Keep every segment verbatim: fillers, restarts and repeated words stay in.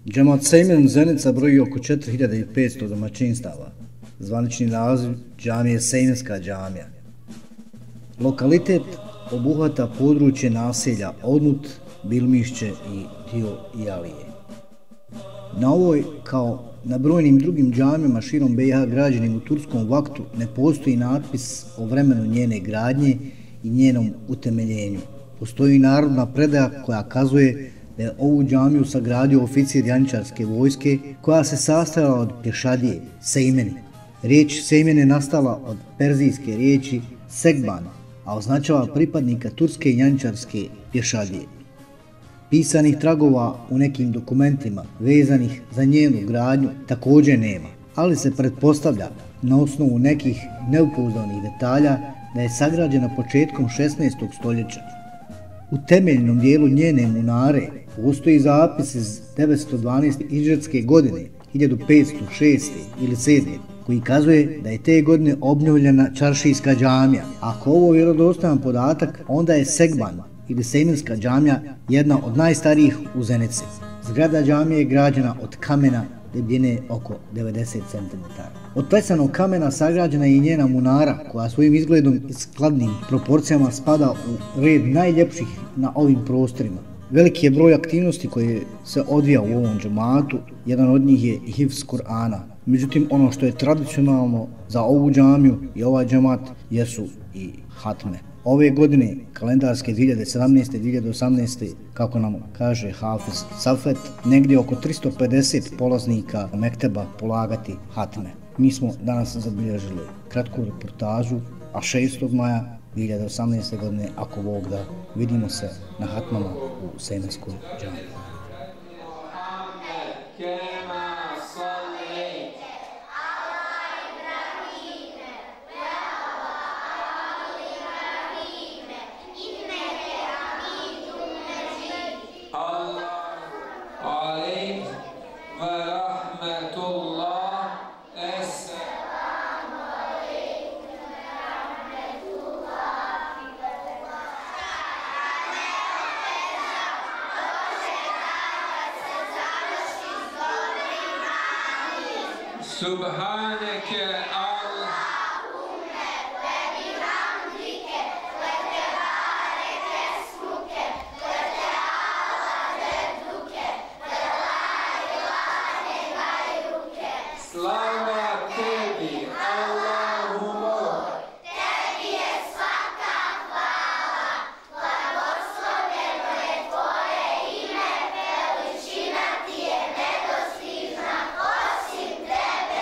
Džemat Sejmen Zenica broji oko četiri hiljade petsto domaćinstava. Zvanični naziv džamije Sejmenska džamija. Lokalitet obuhvata područje naselja Odmut, Bilmišće i dio Ialije. Na ovoj, kao na brojnim drugim džamijama širom B i H građenim u turskom vaktu, ne postoji natpis o vremenu njene gradnje i njenom utemeljenju. Postoji narodna predaja koja kazuje da je ovu džamiju sagradio oficir janjičarske vojske koja se sastojala od pješadije, sejmeni. Riječ sejmen je nastala od perzijske riječi segban, a označava pripadnika turske janjičarske pješadije. Pisanih tragova u nekim dokumentima vezanih za njenu gradnju također nema, ali se pretpostavlja na osnovu nekih neupouzdanih detalja da je sagrađena početkom šesnaestog stoljeća. U temeljnom dijelu njene munare postoji zapis iz devetsto dvanaeste hidžretske godine, hiljadu petsto šeste ili sedme, koji kazuje da je te godine obnovljena čaršijska džamija. Ako ovo je vjerodostojan podatak, onda je Segban ili Sejmenska džamija jedna od najstarijih u Zenici. Zgrada džamije je građena od kamena debljine oko devedeset centimetara. Od plesanog kamena sagrađena je i njena munara, koja svojim izgledom i skladnim proporcijama spada u red najljepših na ovim prostorima. Veliki je broj aktivnosti koje se odvija u ovom džematu, jedan od njih je i hifz Kur'ana. Međutim, ono što je tradicionalno za ovu džamiju i ovaj džemat jesu i hatme. Ove godine, kalendarske dvije hiljade sedamnaeste. dvije hiljade osamnaeste. kako nam kaže Hafiz Safet, negdje oko tristo pedeset polaznika mekteba polagati hatme. Mi smo danas zabilježili kratku reportažu, a šestog maja dvije hiljade osamnaeste. godine, ako Bog da, vidimo se na hatmama u Sejmenskoj džamiji. سبحانك اللهم وبحمدك وتبارك اسمك وتعالى جدك ولا إله غيرك. Slava tebi, Allahumo, tebi je svaka hvala, blagoslovljeno je tvoje ime, veličina ti je nedostižna, osim tebe.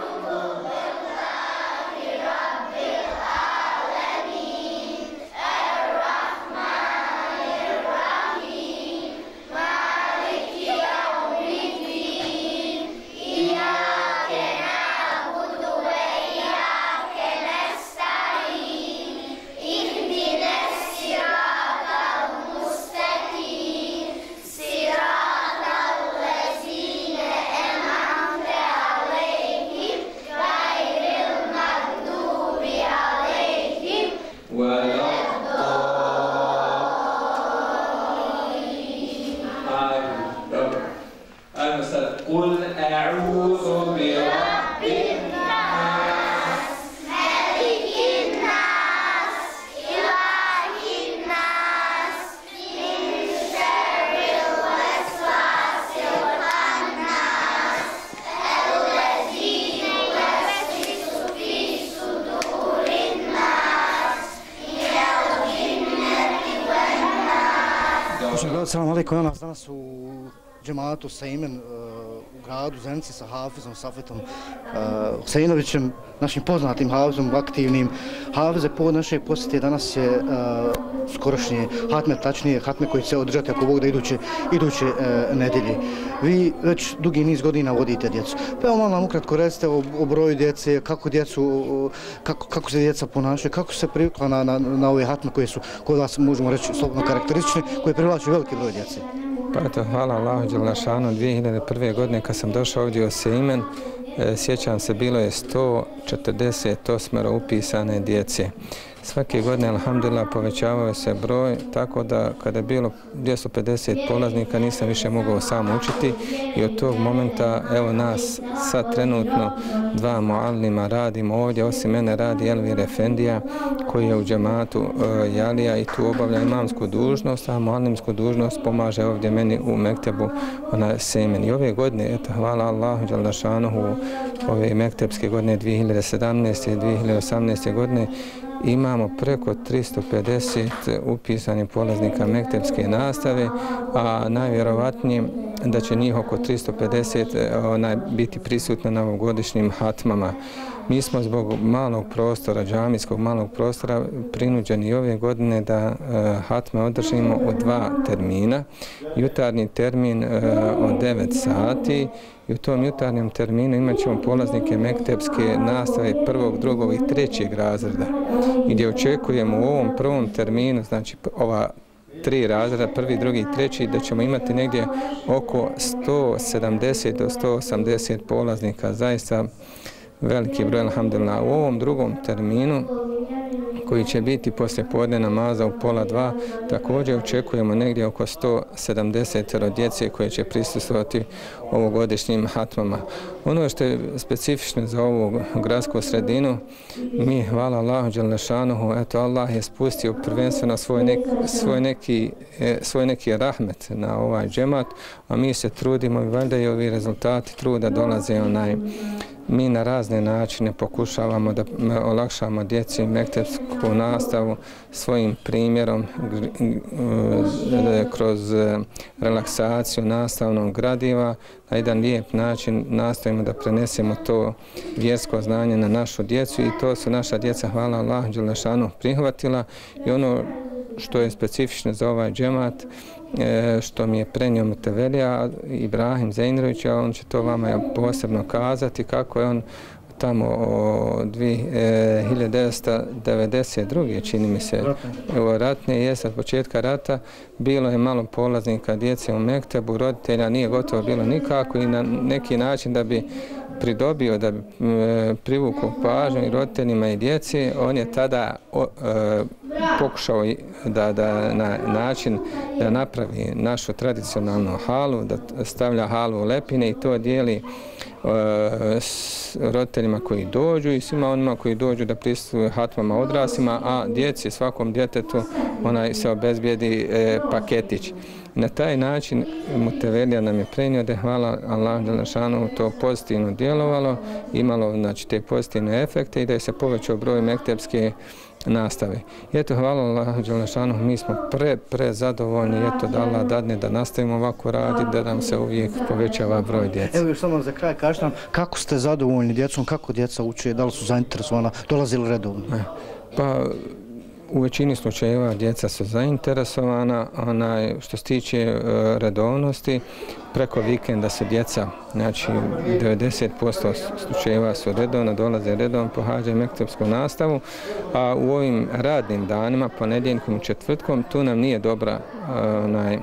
قل أعوذ برب الناس ملك الناس إله الناس من شر الوسواس الخناس الذي يوسوس في صدور الناس من الجنة والناس. Assalamu alaikum, nas danas u džematu Sejmen u gradu Zenici sa Hafizom Safetom Huseinovićem, našim poznatim Hafizom, aktivnim. Hafize, povod našeg posjete danas je skorašnje hatme, tačnije hatme koji će se održati ako Bog da iduće, iduće nedelje. Vi već dugi niz godina vodite djecu. Pa evo malo nam ukratko recite o, o broju djece, kako djecu, kako, kako se djeca ponašaju, kako se privikla na, na, na ove hatme koje su kod vas, možemo reći, slobodno karakteristične, koje privlačuju veliki broj djece. Pa eto, hvala Allahu Đelešanu, dvije hiljade prve. godine kad sam došao ovdje u Sejmen, e, sjećam se, bilo je sto četrdeset osam upisane djece. svake godine, alhamdulillah, povećavao se broj, tako da kada je bilo dvjesto pedeset polaznika nisam više mogao sam učiti i od tog momenta, evo nas sad trenutno dva muallima radimo ovdje, osim mene radi Elvir Efendija koji je u džematu uh, Jalija i tu obavlja imamsku dužnost, a muallimsku dužnost pomaže ovdje meni u mektebu ona Sejmen. I ove godine, eto, hvala Allahu dželle šanuhu, ove mektepske godine dvije hiljade sedamnaeste i dvije hiljade osamnaeste godine imamo preko tristo pedeset upisanih polaznika mektepske nastave, a najvjerovatnije da će njih oko tristo pedeset onaj, biti prisutno na ovogodišnjim hatmama. Mi smo zbog malog prostora, džamijskog malog prostora, prinuđeni ove godine da uh, hatme održimo u dva termina. Jutarnji termin uh, od devet sati i u tom jutarnjem terminu imat ćemo polaznike mektepske nastave prvog, drugog i trećeg razreda. I gdje očekujemo u ovom prvom terminu, znači ova tri razreda, prvi, drugi i treći, da ćemo imati negdje oko sto sedamdeset do sto osamdeset polaznika, zaista veliki broj, alhamdulillah. U ovom drugom terminu, koji će biti poslije podne namaza u pola dva, također očekujemo negdje oko sto sedamdeset djece koje će prisustvovati ovogodišnjim hatmama. Ono što je specifično za ovu gradsku sredinu, mi, hvala Allahu dželle šanuhu, eto Allah je spustio prvenstveno svoj, nek, svoj, neki, svoj neki rahmet na ovaj džemat, a mi se trudimo i valjda i ovi rezultati truda dolaze onaj. Mi na razne načine pokušavamo da olakšamo djeci mektepsku nastavu svojim primjerom kroz relaksaciju nastavnog gradiva. Na jedan lijep način nastojimo da prenesemo to vjersko znanje na našu djecu i to su naša djeca, hvala Allahu dželle šanuhu, prihvatila. I ono što je specifično za ovaj džemat, što mi je prenio Mutevelija Ibrahim Zejnrović, a on će to vama posebno kazati kako je on tamo od hiljadu devetsto devedeset druge čini mi se ratne, jest od početka rata, bilo je malo polaznika djece u mektebu, roditelja nije gotovo bilo nikako i na neki način da bi pridobio, da bi e, privukao pažnju i roditeljima i djeci, on je tada o, e, pokušao da, da na način da napravi našu tradicionalnu halu, da stavlja halu u lepine i to dijeli e, s roditeljima koji dođu i svima onima koji dođu da prisustvuju hatmama odraslima, a djeci, svakom djetetu onaj se obezbijedi e, paketić. Na taj način Mutevelija nam je prenio da je, hvala Allahu dželle šanuhu, to pozitivno djelovalo, imalo znači te pozitivne efekte i da je se povećao broj mektepske nastave. I eto, hvala Allahu dželle šanuhu, mi smo pre, pre zadovoljni, eto da Allah dadne da nastavimo ovako raditi, da nam se uvijek povećava broj djece. Evo još samo za kraj kažete nam, kako ste zadovoljni djecom, kako djeca uče, da li su zainteresovana, dolazili redovno? Pa, u većini slučajeva djeca su zainteresovana, onaj, što se tiče uh, redovnosti, preko vikenda su djeca, znači devedeset posto slučajeva su redovno, dolaze redovno, pohađaju mektepsku nastavu, a u ovim radnim danima, ponedjeljkom i četvrtkom, tu nam nije dobra uh, onaj,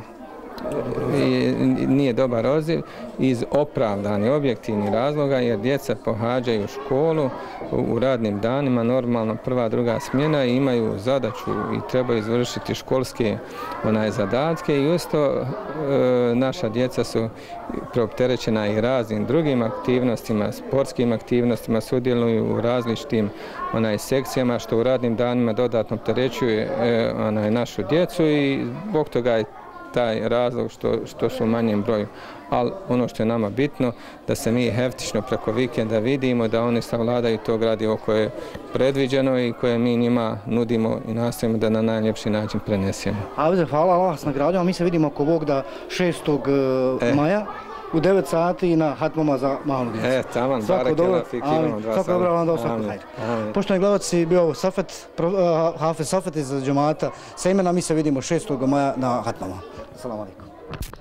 I nije dobar odziv iz opravdanih, objektivnih razloga, jer djeca pohađaju školu u radnim danima, normalno prva, druga smjena i imaju zadaću i trebaju izvršiti školske onaj, zadatke i isto e, naša djeca su preopterećena i raznim drugim aktivnostima, sportskim aktivnostima, sudjeluju u različitim onaj, sekcijama što u radnim danima dodatno opterećuje e, onaj, našu djecu i zbog toga je taj razlog što, što su u manjem broju. Ali ono što je nama bitno, da se mi heftično preko vikenda vidimo, da oni savladaju to gradivo koje je predviđeno i koje mi njima nudimo i nastavimo da na najljepši način prenesemo. Avde, hvala Allah s nagradima, mi se vidimo oko Bog da šestog E. maja u devet sati na hatmama za malu djecu. E, taman, barek je lafik, imamo dva sata. Svako dobro vam dao, svako hajde. Poštovani gledalci, bio Safet, uh, Hafez Safet iz džemata Sejmena, mi se vidimo šestog maja na hatmama. Assalamu alaikum.